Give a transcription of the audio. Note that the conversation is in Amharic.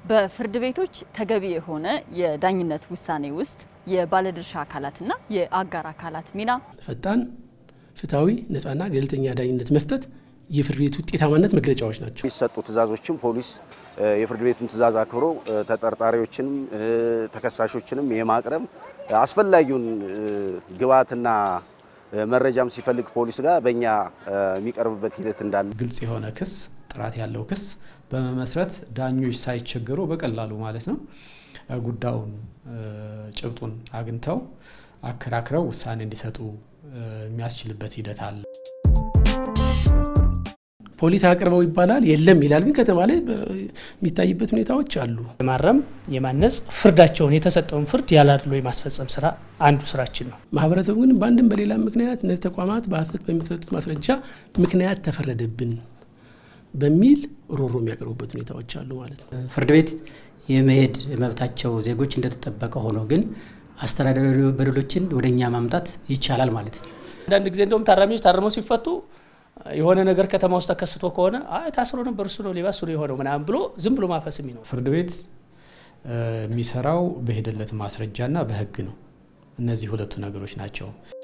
በፍርድ ቤቶች ተገቢ የሆነ የዳኝነት ውሳኔ ውስጥ የባለድርሻ አካላትና የአጋር አካላት ሚና ፈጣን ፍትሃዊ ነፃና ገለልተኛ ዳኝነት መፍጠት የፍርድ ቤት ውጤታማነት መግለጫዎች ናቸው። የሚሰጡ ትዕዛዞችን ፖሊስ የፍርድ ቤቱን ትዕዛዝ አክብሮ ተጠርጣሪዎችንም ተከሳሾችንም የማቅረብ አስፈላጊውን ግብአትና መረጃም ሲፈልግ ፖሊስ ጋር በእኛ የሚቀርብበት ሂደት እንዳለ ግልጽ የሆነ ክስ ጥራት ያለው ክስ በመመስረት ዳኞች ሳይቸገሩ በቀላሉ ማለት ነው ጉዳዩን ጭብጡን አግኝተው አከራክረው ውሳኔ እንዲሰጡ የሚያስችልበት ሂደት አለ። ፖሊስ አቅርበው ይባላል የለም ይላል ግን ከተማ ላይ የሚታይበት ሁኔታዎች አሉ። የማረም የማነጽ ፍርዳቸውን የተሰጠውን ፍርድ ያላድሎ የማስፈጸም ስራ አንዱ ስራችን ነው። ማህበረሰቡ ግን በአንድም በሌላ ምክንያት እነዚህ ተቋማት በሐሰት በሚሰጡት ማስረጃ ምክንያት ተፈረደብን በሚል ሮሮ የሚያቀርቡበት ሁኔታዎች አሉ ማለት ነው። ፍርድ ቤት የመሄድ መብታቸው ዜጎች እንደተጠበቀ ሆኖ ግን አስተዳደራዊ በደሎችን ወደኛ ማምጣት ይቻላል ማለት ነው። አንዳንድ ጊዜ እንደውም ታራሚዎች ታርመው ሲፈቱ የሆነ ነገር ከተማ ውስጥ ተከስቶ ከሆነ ታስሮ ነበር እሱ ነው ሊባስ ነው የሆነው ምናምን ብሎ ዝም ብሎ ማፈስም ነው። ፍርድ ቤት የሚሰራው በሂደለት ማስረጃና በህግ ነው። እነዚህ ሁለቱ ነገሮች ናቸው።